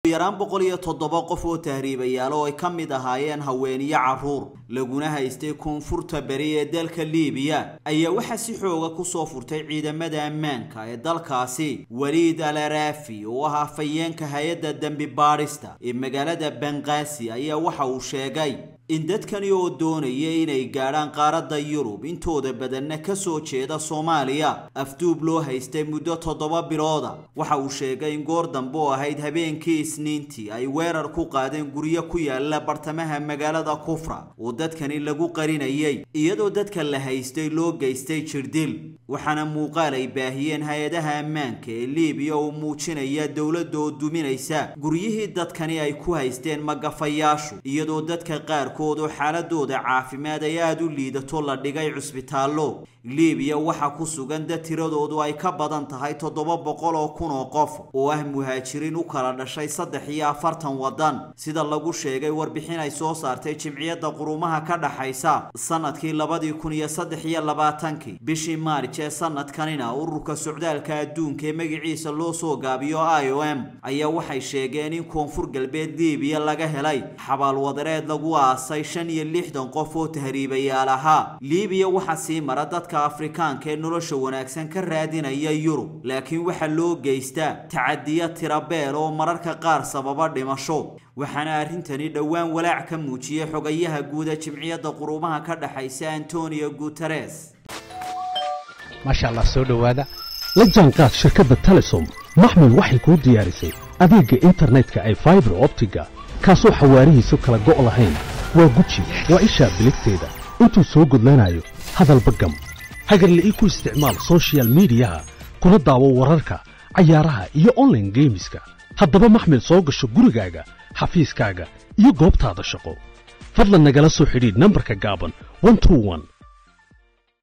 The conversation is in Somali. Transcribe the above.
yaraan 107 qof oo tahriibayaal oo ay ka mid ahaayeen haweenyo caruur laguna haystay koonfurta bari ee dalka Liibiya ayaa waxa si xooga ku soo furtay ciidamada ammaanka ee dalkaasi Waliid Al-Arafi oo ah afayeenka hay'adda dambi baarista ee magaalada Benghazi ayaa waxa uu sheegay in dadkani oo doonayay inay gaaraan qaaradda Yurub intooda badanna ka soo jeeda Soomaaliya afduub loo haystay muddo 7 bilood waxa uu sheegay in goor dambe oo ahayd habeenkii Isniintii ay weerar ku qaadeen guryo ku yaala bartamaha magaalada Kufra oo dadkani lagu qarinayay iyadoo dadka la haystay loo geystay jirdil waxaana muuqaal ay baahiyeen hay'adaha ammaanka ee Liibiya oo muujinaya dawladda oo duminaysa guryihii dadkani ay ku haysteen magafayaashu iyadoo dadka qaar koodu xaaladooda caafimaad ay aad u liidato la dhigay cusbitaallo Liibiya waxa ku sugan dad tiradoodu ay ka badan tahay 700,000 oo qof oo ah muhaajiriin u kala dhashay 43 wadan sida lagu sheegay warbixin ay soo saartay Jimciyadda Quruumaha ka dhaxaysa sanadkii 2023 bishii Maarch ee sanadkanina ururka socdaalka adduunka ee magaciisa loo soo gaabiyo IOM ayaa waxay sheegeen in koonfur galbeed Liibiya laga helay xabaal wadareed lagu aasay 65 qof oo tahriibayaal ahaa Liibiya waxa sii mara dadka Afrikaanka ee nolosha wanaagsan ka raadinaya Yurub laakiin waxa loo geystaa tacadiya tirabeel oo mararka qaar sababa dhimasho waxaana arintani dhawaan walaac ka muujiyay xogayaha guud ee Jimciyadda Quruumaha ka dhaxaysa Antonio Guterres ما شاء الله سو دhowaada la jaanqaad shirkadda Telesom maxmil waxay ku diyaarisay adeega internetka ay fiber optiga kaasoo xawaarihiisu kala go'o lahayn waa guji waa isha biligteeda intuu soo gudlanayo hadalba gam hagarle ku isticmaal social media kuna daawo wararka ciyaaraha iyo online gameska haddaba maxmil soo gasho gurigaaga xafiiskaaga iyo goobtaada shaqo fadlan nagala soo xidhiidh nambarka gaaban 121